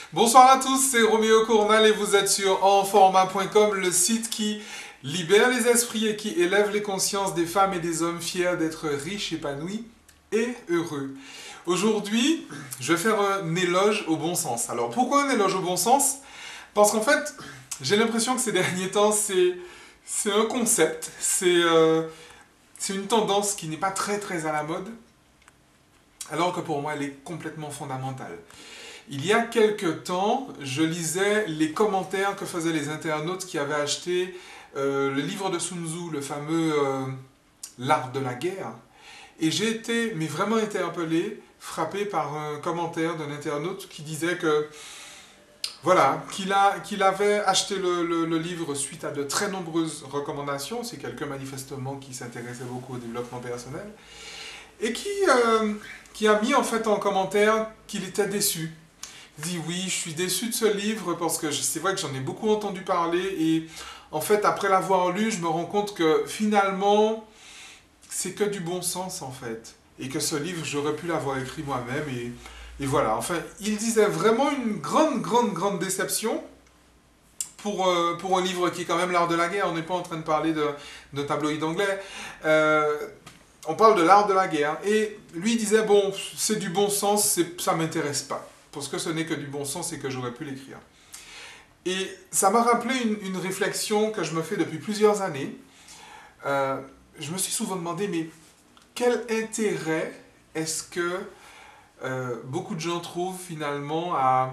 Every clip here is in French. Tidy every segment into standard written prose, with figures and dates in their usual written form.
Bonsoir à tous, c'est Roméo Cournal et vous êtes sur enformat.com, le site qui libère les esprits et qui élève les consciences des femmes et des hommes fiers d'être riches, épanouis et heureux. Aujourd'hui, je vais faire un éloge au bon sens. Alors pourquoi un éloge au bon sens? Parce qu'en fait, j'ai l'impression que ces derniers temps, c'est un concept, c'est une tendance qui n'est pas très à la mode, alors que pour moi, elle est complètement fondamentale. Il y a quelques temps, je lisais les commentaires que faisaient les internautes qui avaient acheté le livre de Sun Tzu, le fameux L'art de la guerre. Et j'ai été, mais vraiment interpellé, frappé par un commentaire d'un internaute qui disait que, voilà, qu'il avait acheté le livre suite à de très nombreuses recommandations, c'est quelqu'un manifestement qui s'intéressait beaucoup au développement personnel, et qui a mis en fait en commentaire qu'il était déçu. Dit oui, je suis déçu de ce livre parce que c'est vrai que j'en ai beaucoup entendu parler et en fait après l'avoir lu, je me rends compte que finalement c'est que du bon sens en fait et que ce livre j'aurais pu l'avoir écrit moi-même et voilà. Enfin, il disait vraiment une grande déception pour un livre qui est quand même l'art de la guerre. On n'est pas en train de parler de tabloïd anglais. On parle de l'art de la guerre et lui disait bon, c'est du bon sens, ça m'intéresse pas. Parce que ce n'est que du bon sens et que j'aurais pu l'écrire. Et ça m'a rappelé une réflexion que je me fais depuis plusieurs années. Je me suis souvent demandé, mais quel intérêt est-ce que beaucoup de gens trouvent finalement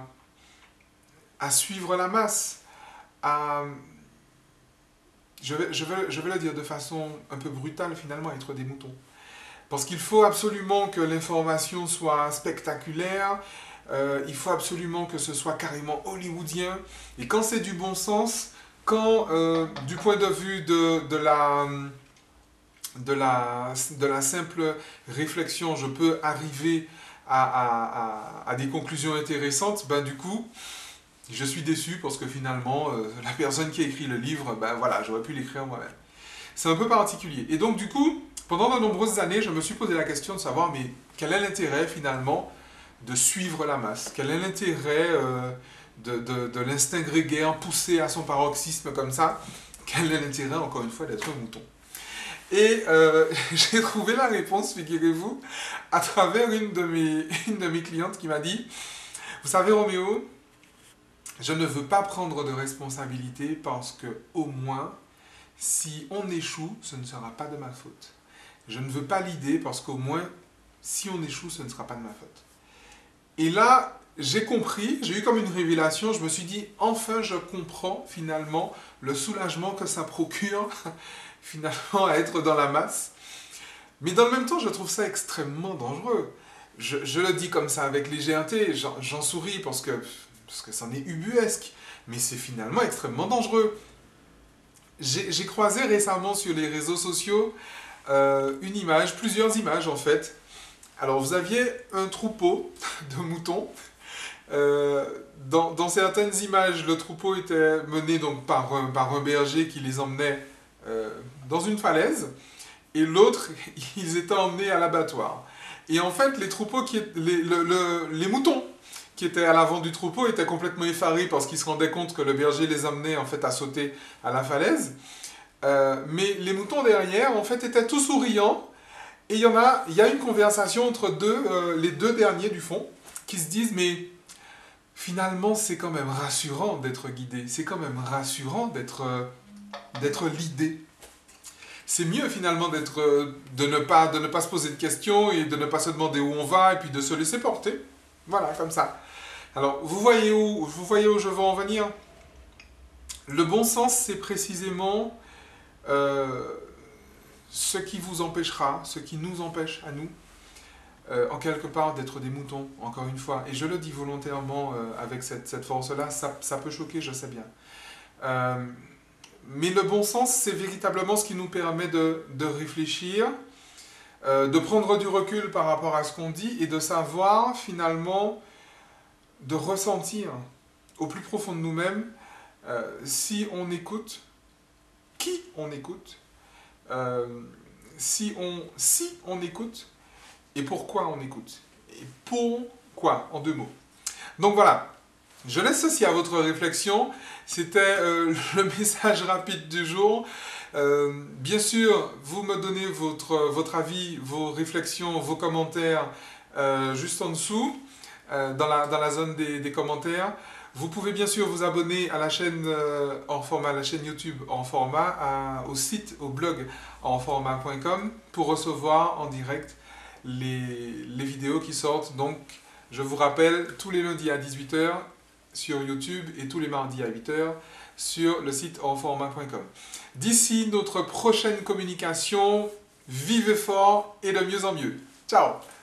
à suivre la masse, à, je vais le dire de façon un peu brutale finalement, à être des moutons. Parce qu'il faut absolument que l'information soit spectaculaire, il faut absolument que ce soit carrément hollywoodien. Et quand c'est du bon sens, quand du point de vue de la simple réflexion, je peux arriver à des conclusions intéressantes, ben du coup, je suis déçu parce que finalement, la personne qui a écrit le livre, ben voilà, j'aurais pu l'écrire moi-même. C'est un peu particulier. Et donc du coup, pendant de nombreuses années, je me suis posé la question de savoir, mais quel est l'intérêt finalement de suivre la masse? Quel est l'intérêt de l'instinct grégaire poussé à son paroxysme comme ça? Quel est l'intérêt, encore une fois, d'être un mouton? Et j'ai trouvé la réponse, figurez-vous, à travers une de mes clientes qui m'a dit, vous savez Roméo, je ne veux pas prendre de responsabilité parce que au moins, si on échoue, ce ne sera pas de ma faute. Je ne veux pas l'idée parce qu'au moins, si on échoue, ce ne sera pas de ma faute. Et là, j'ai compris, j'ai eu comme une révélation, je me suis dit, enfin je comprends finalement le soulagement que ça procure finalement à être dans la masse. Mais dans le même temps, je trouve ça extrêmement dangereux. Je le dis comme ça avec légèreté, j'en souris parce que c'en est ubuesque, mais c'est finalement extrêmement dangereux. J'ai croisé récemment sur les réseaux sociaux une image, plusieurs images en fait. Alors vous aviez un troupeau de moutons. Dans certaines images, le troupeau était mené donc par un berger qui les emmenait dans une falaise, et l'autre, ils étaient emmenés à l'abattoir. Et en fait, les moutons qui étaient à l'avant du troupeau étaient complètement effarés parce qu'ils se rendaient compte que le berger les emmenait en fait à sauter à la falaise. Mais les moutons derrière, en fait, étaient tout souriants. Et il y a une conversation entre les deux derniers du fond, qui se disent, mais finalement, c'est quand même rassurant d'être guidé. C'est quand même rassurant d'être l'idée. C'est mieux finalement de ne pas se poser de questions et de ne pas se demander où on va et puis de se laisser porter. Voilà, comme ça. Alors, vous voyez où je veux en venir? Le bon sens, c'est précisément ce qui vous empêchera, ce qui nous empêche à nous, en quelque part, d'être des moutons, encore une fois. Et je le dis volontairement avec cette force-là, ça peut choquer, je sais bien. Mais le bon sens, c'est véritablement ce qui nous permet de réfléchir, de prendre du recul par rapport à ce qu'on dit et de savoir finalement, de ressentir au plus profond de nous-mêmes si on écoute, qui on écoute, si on écoute et pourquoi on écoute. Et pourquoi, en deux mots. Donc voilà, Je laisse ceci à votre réflexion. C'était le message rapide du jour. Bien sûr, vous me donnez votre avis, vos réflexions, vos commentaires juste en dessous, dans la zone des commentaires. Vous pouvez bien sûr vous abonner à la chaîne en format, la chaîne YouTube en format, au site, au blog en format.com pour recevoir en direct les vidéos qui sortent. Donc, je vous rappelle, tous les lundis à 18 h sur YouTube et tous les mardis à 8 h sur le site enformat.com. D'ici notre prochaine communication, vivez fort et de mieux en mieux. Ciao!